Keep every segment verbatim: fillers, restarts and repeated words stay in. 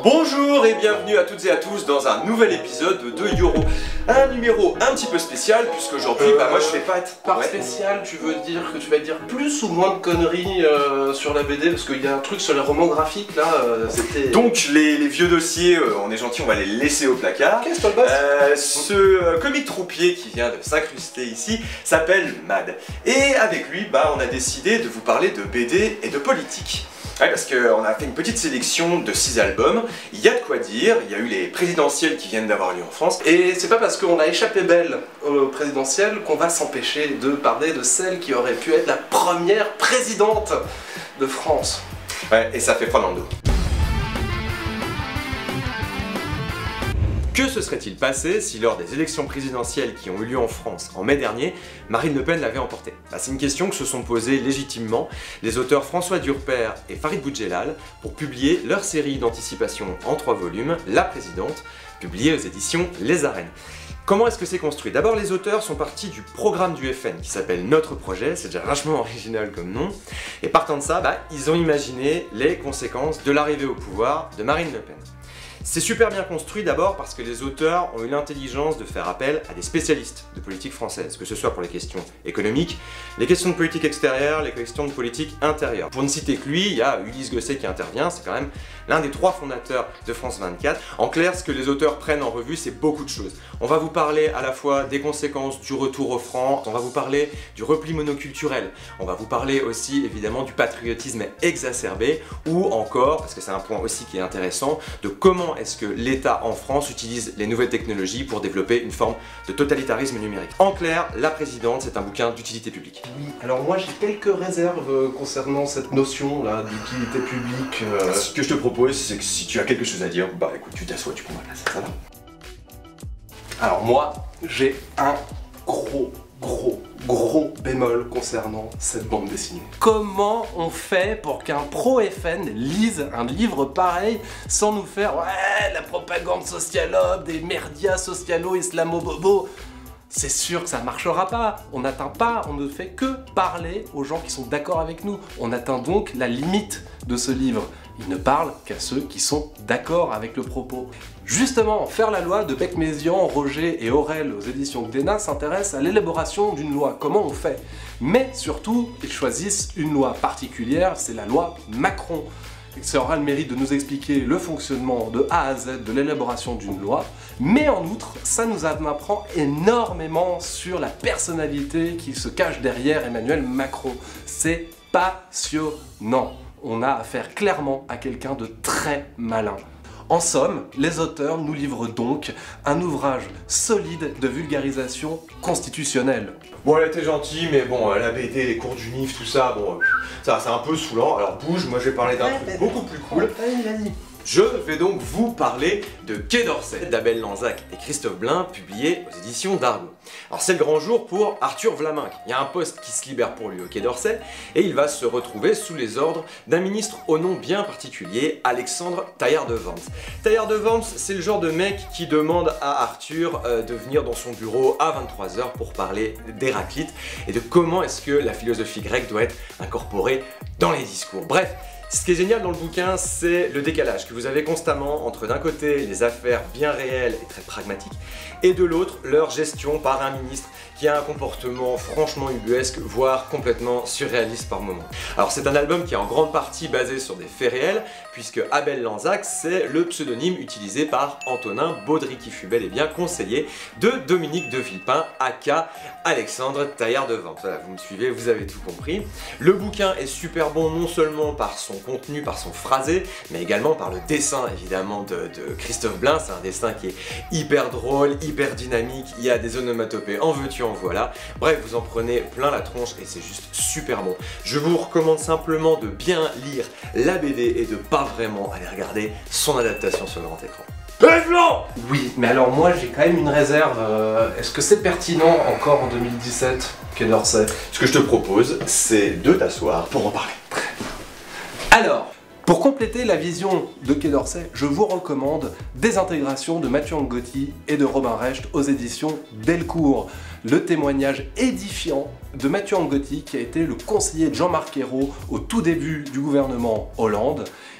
Bonjour et bienvenue à toutes et à tous dans un nouvel épisode de Yoro. Un numéro un petit peu spécial puisque aujourd'hui euh, bah moi je fais pas être... Par ouais. spécial, tu veux dire que tu vas dire plus ou moins de conneries euh, sur la B D? Parce qu'il y a un truc sur les romans graphiques là, euh, c'était... Donc les, les vieux dossiers, euh, on est gentil, on va les laisser au placard. Qu'est-ce que le boss euh, Ce euh, comic troupier qui vient de s'incruster ici s'appelle Mad. Et avec lui, bah on a décidé de vous parler de B D et de politique. Ouais, parce qu'on a fait une petite sélection de six albums, il y a de quoi dire, il y a eu les présidentielles qui viennent d'avoir lieu en France. Et c'est pas parce qu'on a échappé belle au présidentiel qu'on va s'empêcher de parler de celle qui aurait pu être la première présidente de France. Ouais, et ça fait froid dans le dos. Que se serait-il passé si lors des élections présidentielles qui ont eu lieu en France en mai dernier, Marine Le Pen l'avait emporté? Bah, c'est une question que se sont posées légitimement les auteurs François Durper et Farid Boudjelal pour publier leur série d'anticipation en trois volumes, La Présidente, publiée aux éditions Les Arènes. Comment est-ce que c'est construit? D'abord, les auteurs sont partis du programme du F N qui s'appelle Notre Projet, c'est déjà vachement original comme nom, et partant de ça, bah, ils ont imaginé les conséquences de l'arrivée au pouvoir de Marine Le Pen. C'est super bien construit d'abord parce que les auteurs ont eu l'intelligence de faire appel à des spécialistes de politique française, que ce soit pour les questions économiques, les questions de politique extérieure, les questions de politique intérieure. Pour ne citer que lui, il y a Ulysse Gosset qui intervient, c'est quand même l'un des trois fondateurs de France vingt-quatre. En clair, ce que les auteurs prennent en revue, c'est beaucoup de choses. On va vous parler à la fois des conséquences du retour au franc, on va vous parler du repli monoculturel, on va vous parler aussi évidemment du patriotisme exacerbé, ou encore, parce que c'est un point aussi qui est intéressant, de comment est-ce que l'État en France utilise les nouvelles technologies pour développer une forme de totalitarisme numérique. En clair, La Présidente, c'est un bouquin d'utilité publique. Oui, alors moi j'ai quelques réserves euh, concernant cette notion là d'utilité publique. Euh... Ce que je te propose, c'est que si tu as quelque chose à dire, bah écoute, tu t'assois, tu prends ma place, ça va. Alors moi, j'ai un gros, gros, gros bémol concernant cette bande dessinée. Comment on fait pour qu'un pro-F N lise un livre pareil sans nous faire « Ouais, la propagande socialope, des merdias socialo-islamo-bobo » C'est sûr que ça marchera pas, on n'atteint pas, on ne fait que parler aux gens qui sont d'accord avec nous. On atteint donc la limite de ce livre. Il ne parle qu'à ceux qui sont d'accord avec le propos. Justement, Faire la loi de Beck-Mézian, Roger et Aurel aux éditions Glénat s'intéresse à l'élaboration d'une loi, comment on fait. Mais surtout, ils choisissent une loi particulière, c'est la loi Macron. Ça aura le mérite de nous expliquer le fonctionnement de A à Z de l'élaboration d'une loi, mais en outre, ça nous apprend énormément sur la personnalité qui se cache derrière Emmanuel Macron. C'est passionnant. On a affaire clairement à quelqu'un de très malin. En somme, les auteurs nous livrent donc un ouvrage solide de vulgarisation constitutionnelle. Bon, là t'es gentil, mais bon, la B D, les cours du N I F, tout ça, bon, ça c'est un peu saoulant. Alors bouge, moi je vais parler d'un truc beaucoup plus cool. Vas-y. Je vais donc vous parler de Quai d'Orsay d'Abel Lanzac et Christophe Blain, publié aux éditions d'Argo. Alors c'est le grand jour pour Arthur Vlaminck. Il y a un poste qui se libère pour lui au Quai d'Orsay et il va se retrouver sous les ordres d'un ministre au nom bien particulier, Alexandre Taillard de Worms. Taillard de Worms, c'est le genre de mec qui demande à Arthur euh, de venir dans son bureau à vingt-trois heures pour parler d'Héraclite et de comment est-ce que la philosophie grecque doit être incorporée dans les discours. Bref, ce qui est génial dans le bouquin, c'est le décalage que vous avez constamment entre d'un côté les affaires bien réelles et très pragmatiques et de l'autre leur gestion par un ministre qui a un comportement franchement ubuesque, voire complètement surréaliste par moments. Alors c'est un album qui est en grande partie basé sur des faits réels, puisque Abel Lanzac, c'est le pseudonyme utilisé par Antonin Baudry, qui fut bel et bien conseiller de Dominique de Villepin, aka Alexandre Taillard de Worms. Voilà, vous me suivez, vous avez tout compris. Le bouquin est super bon non seulement par son contenu, par son phrasé, mais également par le dessin évidemment de, de Christophe Blain. C'est un dessin qui est hyper drôle, hyper dynamique, il y a des onomatopées en veux-tu en voilà. Bref, vous en prenez plein la tronche et c'est juste super bon. Je vous recommande simplement de bien lire la B D et de pas vraiment aller regarder son adaptation sur le grand écran. Bref, non. Oui, mais alors moi j'ai quand même une réserve. Euh, Est-ce que c'est pertinent encore en deux mille dix-sept, Quai d'Orsay? Ce que je te propose, c'est de t'asseoir pour en parler. Alors, pour compléter la vision de Quai d'Orsay, je vous recommande Désintégration de Mathieu Angotti et de Robin Recht aux éditions Delcourt. Le témoignage édifiant de Mathieu Angotti, qui a été le conseiller de Jean-Marc Ayrault au tout début du gouvernement Hollande,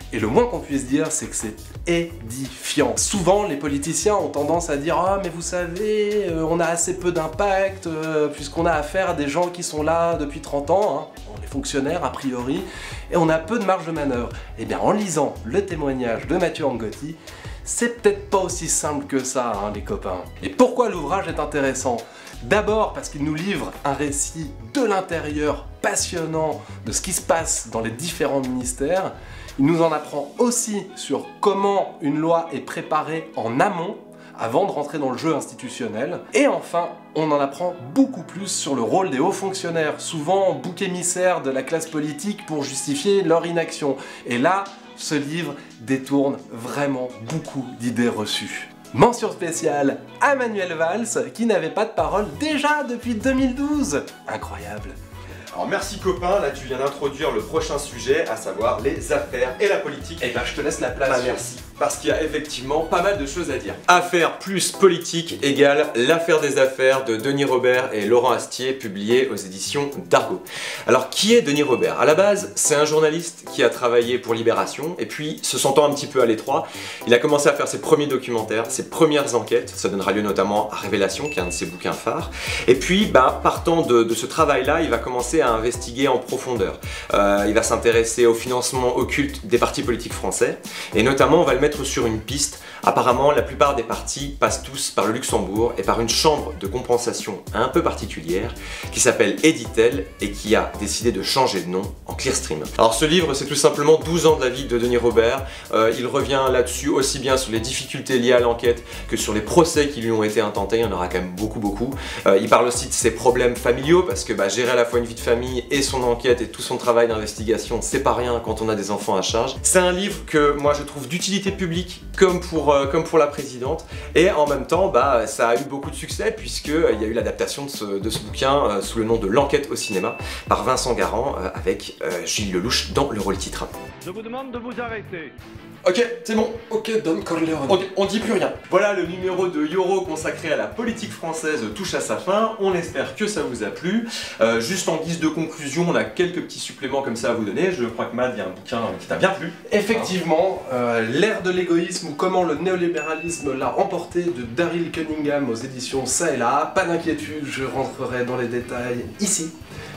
Et le moins qu'on puisse dire, c'est que c'est édifiant. Souvent, les politiciens ont tendance à dire « Ah, mais vous savez, euh, on a assez peu d'impact, euh, puisqu'on a affaire à des gens qui sont là depuis trente ans, hein, les fonctionnaires a priori, et on a peu de marge de manœuvre. » Eh bien, en lisant le témoignage de Mathieu Angotti, c'est peut-être pas aussi simple que ça, hein, les copains. Et pourquoi l'ouvrage est intéressant? D'abord parce qu'il nous livre un récit de l'intérieur passionnant de ce qui se passe dans les différents ministères. Il nous en apprend aussi sur comment une loi est préparée en amont, avant de rentrer dans le jeu institutionnel. Et enfin, on en apprend beaucoup plus sur le rôle des hauts fonctionnaires, souvent bouc émissaires de la classe politique pour justifier leur inaction. Et là, ce livre détourne vraiment beaucoup d'idées reçues. Mention spéciale à Manuel Valls, qui n'avait pas de parole déjà depuis deux mille douze. Incroyable. Alors merci copain, là tu viens d'introduire le prochain sujet, à savoir les affaires et la politique. Et ben je te laisse la place. Bah, merci. Parce qu'il y a effectivement pas mal de choses à dire. Affaires plus politique égale l'affaire des affaires de Denis Robert et Laurent Astier, publié aux éditions d'Argo. Alors qui est Denis Robert? À la base, c'est un journaliste qui a travaillé pour Libération, et puis se sentant un petit peu à l'étroit, il a commencé à faire ses premiers documentaires, ses premières enquêtes. Ça donnera lieu notamment à Révélation, qui est un de ses bouquins phares. Et puis, bah, partant de, de ce travail-là, il va commencer à investiguer en profondeur. Euh, il va s'intéresser au financement occulte des partis politiques français, et notamment on va le mettre sur une piste. Apparemment, la plupart des partis passent tous par le Luxembourg et par une chambre de compensation un peu particulière qui s'appelle Editel et qui a décidé de changer de nom en Clearstream. Alors ce livre, c'est tout simplement douze ans de la vie de Denis Robert. Euh, il revient là-dessus aussi bien sur les difficultés liées à l'enquête que sur les procès qui lui ont été intentés. Il y en aura quand même beaucoup beaucoup. Euh, il parle aussi de ses problèmes familiaux parce que bah, gérer à la fois une vie de famille et son enquête et tout son travail d'investigation, c'est pas rien quand on a des enfants à charge. C'est un livre que moi je trouve d'utilité publique comme pour, euh, comme pour la présidente, et en même temps bah, ça a eu beaucoup de succès puisqu'il euh, y a eu l'adaptation de ce, de ce bouquin euh, sous le nom de L'Enquête au cinéma par Vincent Garand euh, avec euh, Gilles Lelouch dans le rôle titre. Je vous demande de vous arrêter. Ok, c'est bon. Ok, Don Corleone. On, on dit plus rien. Voilà, le numéro de Yoro consacré à la politique française touche à sa fin. On espère que ça vous a plu. Euh, juste en guise de conclusion, on a quelques petits suppléments comme ça à vous donner. Je crois que Matt, il y a un bouquin qui t'a bien plu. Effectivement, euh, l'ère de l'égoïsme ou comment le néolibéralisme l'a emporté de Daryl Cunningham aux éditions Ça et Là. Pas d'inquiétude, je rentrerai dans les détails ici.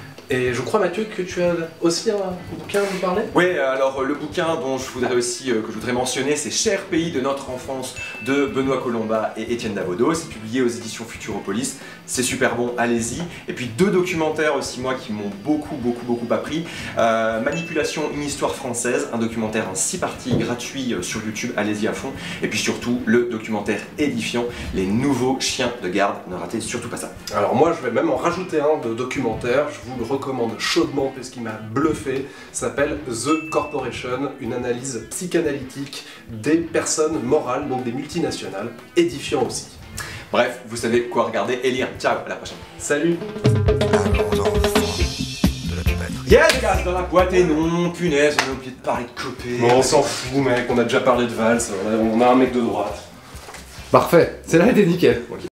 Et je crois, Mathieu, que tu as aussi un bouquin à nous parler? Oui, alors le bouquin dont je voudrais aussi, euh, que je voudrais mentionner, c'est Cher pays de notre enfance de Benoît Colomba et Étienne Davodo. C'est publié aux éditions Futuropolis. C'est super bon, allez-y. Et puis deux documentaires aussi, moi, qui m'ont beaucoup, beaucoup, beaucoup appris. Euh, Manipulation, une histoire française, un documentaire en six parties gratuit euh, sur YouTube, allez-y à fond. Et puis surtout, le documentaire édifiant, Les nouveaux chiens de garde. Ne ratez surtout pas ça. Alors moi, je vais même en rajouter un de documentaire. Je vous le recommande chaudement parce qu'il m'a bluffé. Ça s'appelle The Corporation, une analyse psychanalytique des personnes morales, donc des multinationales, édifiant aussi. Bref, vous savez quoi regarder et lire. Ciao, à la prochaine. Salut. Yeah les gars, dans la boîte et non, punaise, on a oublié de parler de Copé. Bon, on s'en fout mec, on a déjà parlé de Valls, on a, on a un mec de droite. Parfait, c'est là, elle était nickel.